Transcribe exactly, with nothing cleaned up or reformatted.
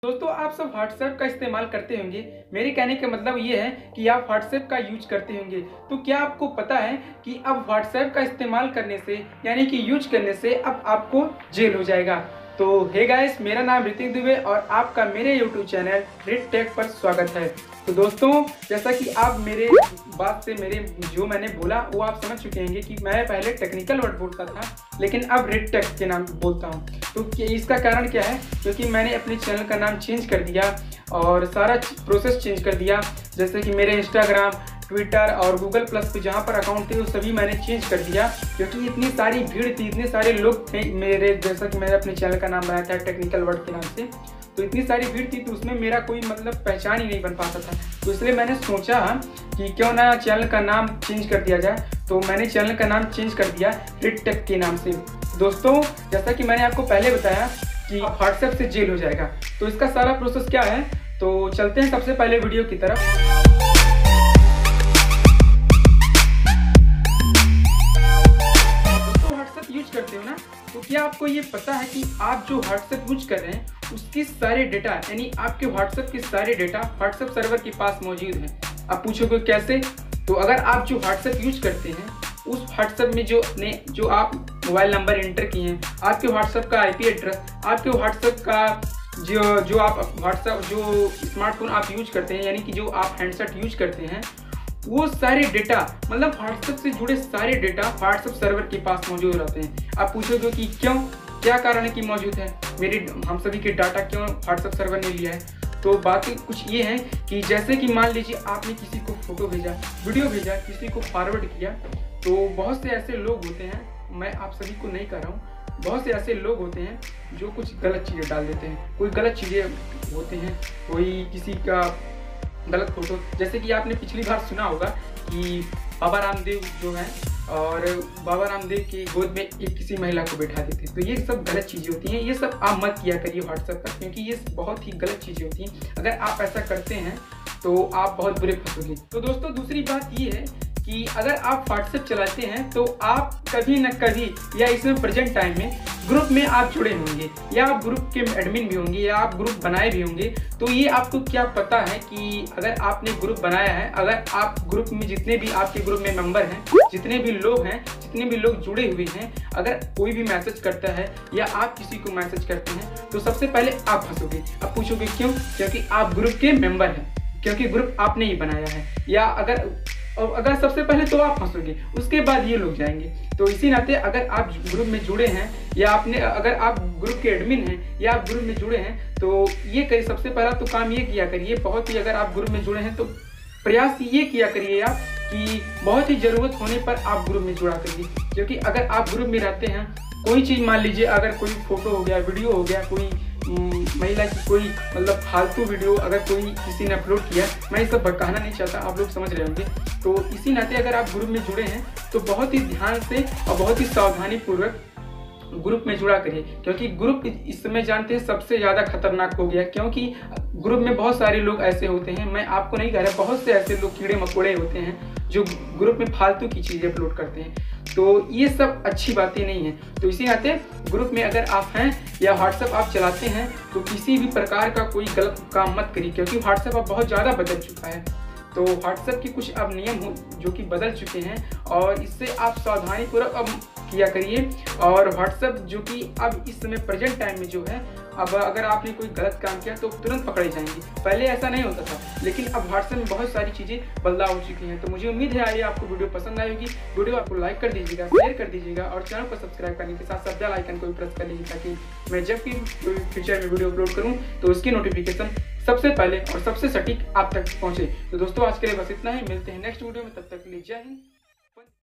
दोस्तों आप सब व्हाट्सएप का इस्तेमाल करते होंगे। मेरे कहने का मतलब ये है कि आप व्हाट्सएप का यूज करते होंगे। तो क्या आपको पता है कि अब व्हाट्सएप का इस्तेमाल करने से यानी कि यूज करने से अब आपको जेल हो जाएगा। तो हे गाइस, मेरा नाम ऋतिक दुबे और आपका मेरे यूट्यूब चैनल रिट टेक पर स्वागत है। तो दोस्तों जैसा कि आप मेरे बात से मेरे जो मैंने बोला वो आप समझ चुके होंगे कि मैं पहले टेक्निकल वर्ड बोलता था लेकिन अब रिट टेक के नाम बोलता हूँ। तो इसका कारण क्या है? क्योंकि मैंने अपने चैनल का नाम चेंज कर दिया और सारा प्रोसेस चेंज कर दिया। जैसे कि मेरे इंस्टाग्राम, ट्विटर और गूगल प्लस पे जहाँ पर अकाउंट थे वो सभी मैंने चेंज कर दिया, क्योंकि इतनी सारी भीड़ थी, इतने सारे लोग थे मेरे, जैसा कि मैंने अपने चैनल का नाम बनाया था टेक्निकल वर्ड के नाम से। तो इतनी सारी भीड़ थी तो उसमें मेरा कोई मतलब पहचान ही नहीं बन पाता था। तो इसलिए मैंने सोचा कि क्यों ना चैनल का नाम चेंज कर दिया जाए। तो मैंने चैनल का नाम चेंज कर दिया रिट टेक के नाम से। दोस्तों जैसा कि मैंने आपको पहले बताया कि व्हाट्सएप से जेल हो जाएगा, तो इसका सारा प्रोसेस क्या है तो चलते हैं सबसे पहले वीडियो की तरफ। करते हो ना, तो क्या आपको ये पता है कि आप जो व्हाट्सएप यूज कर रहे हैं उसके सारे डेटा यानी आपके व्हाट्सएप के सारे डेटा व्हाट्सएप सर्वर के पास मौजूद हैं। आप पूछोगे कैसे? तो अगर आप जो व्हाट्सएप यूज करते हैं उस व्हाट्सएप में जो ने जो आप मोबाइल नंबर एंटर किए हैं, आपके व्हाट्सएप का आईपी एड्रेस, आपके व्हाट्सएप का जो जो आप व्हाट्सएप जो स्मार्टफोन आप यूज करते हैं यानी कि जो आप हैंडसेट यूज करते हैं, वो सारे डेटा मतलब व्हाट्सएप से जुड़े सारे डेटा व्हाट्सएप सर्वर के पास मौजूद रहते हैं। आप पूछोगे कि क्यों, क्या कारण है कि मौजूद है, मेरे हम सभी के डाटा क्यों व्हाट्सएप सर्वर ने लिया है? तो बात कुछ ये है कि जैसे कि मान लीजिए आपने किसी को फोटो भेजा, वीडियो भेजा, किसी को फॉरवर्ड किया, तो बहुत से ऐसे लोग होते हैं, मैं आप सभी को नहीं कह रहा हूँ, बहुत से ऐसे लोग होते हैं जो कुछ गलत चीज़ें डाल देते हैं। कोई गलत चीज़ें होते हैं, कोई किसी का गलत फोटो, जैसे कि आपने पिछली बार सुना होगा कि बाबा रामदेव जो है और बाबा रामदेव की गोद में एक किसी महिला को बैठा देते। तो ये सब गलत चीज़ें होती हैं, ये सब आप मत किया करिए व्हाट्सएप पर, क्योंकि ये बहुत ही गलत चीज़ें होती हैं। अगर आप ऐसा करते हैं तो आप बहुत बुरे फंसोगे। तो दोस्तों दूसरी बात ये है कि अगर आप व्हाट्सएप चलाते हैं तो आप कभी न कभी या इसमें प्रेजेंट टाइम में ग्रुप में आप जुड़े होंगे या आप ग्रुप के एडमिन भी होंगे या आप ग्रुप बनाए भी होंगे। तो ये आपको क्या पता है कि अगर आपने ग्रुप बनाया है, अगर आप ग्रुप में जितने भी आपके ग्रुप में मेंबर हैं, जितने भी लोग हैं, जितने भी लोग जुड़े हुए हैं, अगर कोई भी मैसेज करता है या आप किसी को मैसेज करते हैं तो सबसे पहले आप फंसोगे। अब पूछोगे क्यों? क्योंकि आप ग्रुप के मेंबर हैं, क्योंकि ग्रुप आपने ही बनाया है। या अगर और अगर सबसे पहले तो आप फंसोगे, उसके बाद ये लोग जाएंगे। तो इसी नाते अगर आप ग्रुप में जुड़े हैं या आपने अगर आप ग्रुप के एडमिन हैं या आप ग्रुप में जुड़े हैं तो ये करिए, सबसे पहला तो काम ये किया करिए, बहुत ही अगर आप ग्रुप में जुड़े हैं तो प्रयास ये किया करिए आप कि बहुत ही ज़रूरत होने पर आप ग्रुप में जुड़ा करिए। क्योंकि अगर आप ग्रुप में रहते हैं, कोई चीज़ मान लीजिए अगर कोई फोटो हो गया, वीडियो हो गया, कोई महिला की कोई मतलब फालतू वीडियो अगर कोई किसी ने अपलोड किया, मैं ये सब कहना नहीं चाहता, आप लोग समझ रहे होंगे। तो इसी नाते अगर आप ग्रुप में जुड़े हैं तो बहुत ही ध्यान से और बहुत ही सावधानी पूर्वक ग्रुप में जुड़ा करिए, क्योंकि ग्रुप इस समय जानते हैं सबसे ज़्यादा खतरनाक हो गया। क्योंकि ग्रुप में बहुत सारे लोग ऐसे होते हैं, मैं आपको नहीं कह रहा, बहुत से ऐसे लोग कीड़े मकोड़े होते हैं जो ग्रुप में फालतू की चीज़ें अपलोड करते हैं। तो ये सब अच्छी बातें नहीं हैं। तो इसी नाते ग्रुप में अगर आप हैं या व्हाट्सएप आप चलाते हैं तो किसी भी प्रकार का कोई गलत काम मत करिए, क्योंकि व्हाट्सएप अब बहुत ज़्यादा बदल चुका है। तो व्हाट्सएप की कुछ अब नियम हो जो कि बदल चुके हैं और इससे आप सावधानीपूर्वक अब किया करिए। और व्हाट्सएप जो कि अब इस समय प्रेजेंट टाइम में जो है, अब अगर आपने कोई गलत काम किया तो तुरंत पकड़े जाएंगे। पहले ऐसा नहीं होता था, लेकिन अब व्हाट्सएप में बहुत सारी चीज़ें बदलाव हो चुकी हैं। तो मुझे उम्मीद है आइए आपको वीडियो पसंद आएगी। वीडियो आपको लाइक कर दीजिएगा, शेयर कर दीजिएगा और चैनल को सब्सक्राइब करने के साथ साथ बेल आइकन को भी प्रेस कर लीजिए, ताकि मैं जब भी फ्यूचर में वीडियो अपलोड करूँ तो उसकी नोटिफिकेशन सबसे पहले और सबसे सटीक आप तक पहुँचे। तो दोस्तों आज के लिए बस इतना ही, मिलते हैं नेक्स्ट वीडियो में, तब तक के लिए जय हिंद।